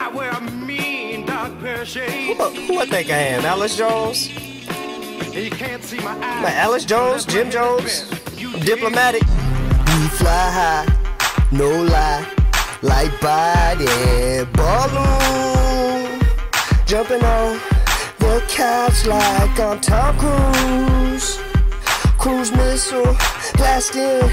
Who I think I am? Alice Jones? Like Alice Jones? Jim Jones? Diplomatic? We fly high, no lie, like body balloon. Jumping on the couch like I'm Tom Cruise. Cruise missile, blasting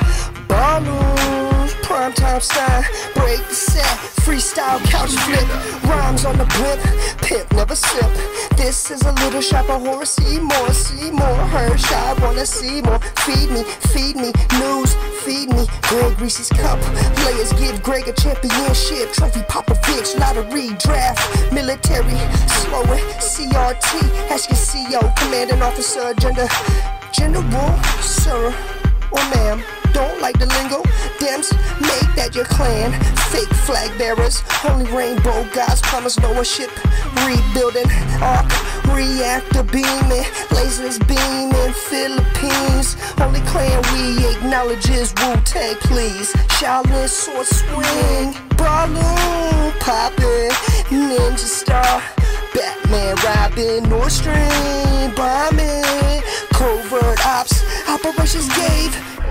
balloons. Primetime style, break the set, freestyle couch flip. Rhymes on the blimp, pimp never sip. This is a little shop of horror. See more, Hirsch. I wanna see more. Feed me, news, feed me. Greg Reese's cup, players give Greg a championship. Trophy Popovich, lottery draft, military, slower, CRT. Ask your CO, commanding officer, general, sir or ma'am. Don't like the lingo, Dems, make that your clan. Fake flag bearers, only rainbow guys. Promise no ship, rebuilding, arc, reactor beaming, lasers beaming, Philippines. Only clan we acknowledge is Wu-Tang, please. Shaolin sword swing, balloon popping, ninja star, Batman, Robin, Nord Stream bombing, covert ops, operations gave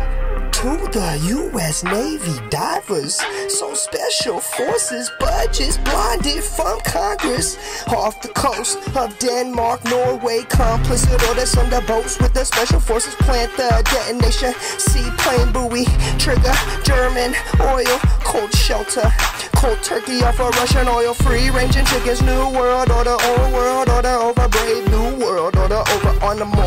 to the U.S. Navy divers. So special forces budgets blinded from Congress. Off the coast of Denmark, Norway, complicit orders under boats with the special forces plant the detonation. Seaplane buoy, trigger, German oil, cold shelter. Cold turkey off of Russian oil, free ranging chickens, new world order, old world order, over brave new world order, over animal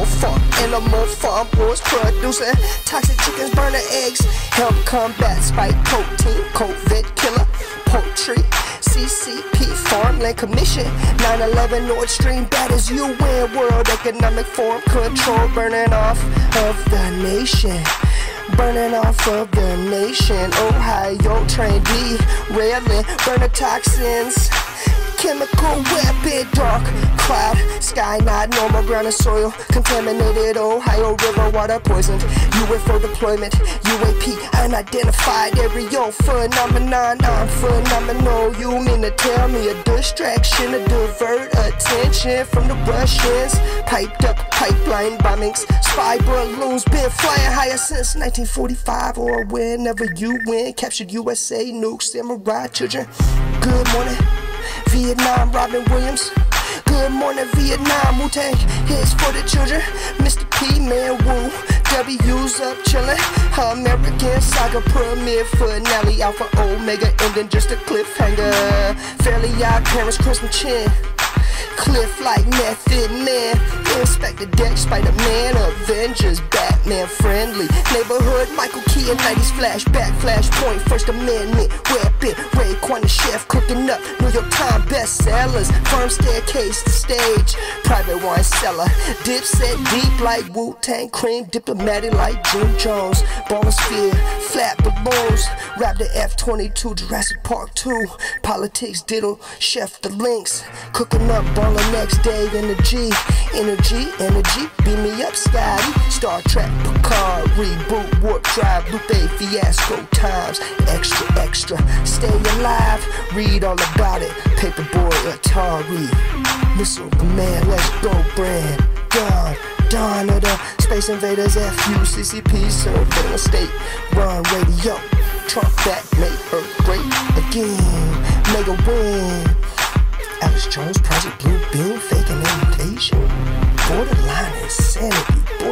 farm wars producing toxic chickens, burning eggs, help combat spike protein, COVID killer, poultry, CCP, Farmland Commission, 9/11 Nord Stream, bad as UN, World Economic Forum, control, burning off of the nation. Burning off of the nation. Ohio train derailing, burning toxins. Chemical weapon, dark cloud, sky not normal, ground and soil contaminated. Ohio River water poisoned. UFO deployment, UAP unidentified aerial phenomenon. I'm phenomenal. You mean to tell me a distraction to divert attention from the Russians? Piped up pipeline bombings, spy balloons been flying higher since 1945 or whenever you win. Captured USA nukes, samurai children. Good morning Vietnam, Robin Williams. Good morning, Vietnam, Wu-Tang hits for the children. Mr. P, man, woo. W's up chillin'. American Saga premiere finale, Alpha Omega ending just a cliffhanger. Fairly Odd Parents, Chris and Chin. Cliff like Method Man, Inspector Deck, Spider-Man, Avengers, Batman friendly, neighborhood, Michael Keaton, 90s flashback, Flashpoint, First Amendment, weapon, Raekwon the chef cooking up, New York Times bestsellers, firm staircase to stage, private wine cellar, Dipset deep like Wu-Tang Cream, diplomatic like Jim Jones, Ballin' Sphere, flat balloons, rap the F-22, Jurassic Park 2, politics, diddle, chef the links, cooking up, ballin' next day, energy, beam me up, Scotty. Star Trek, Picard, reboot, warp drive, Lupe, fiasco times, extra, stay alive, read all about it, Paperboy, Atari, Missile Command, let's go brand, Dawn of the Space Invaders, FU, CCP, survey the state, run radio, Trump back, make Earth great again, mega win. Alex Jones, Project Blue Beam, faking invitation. Borderline insanity.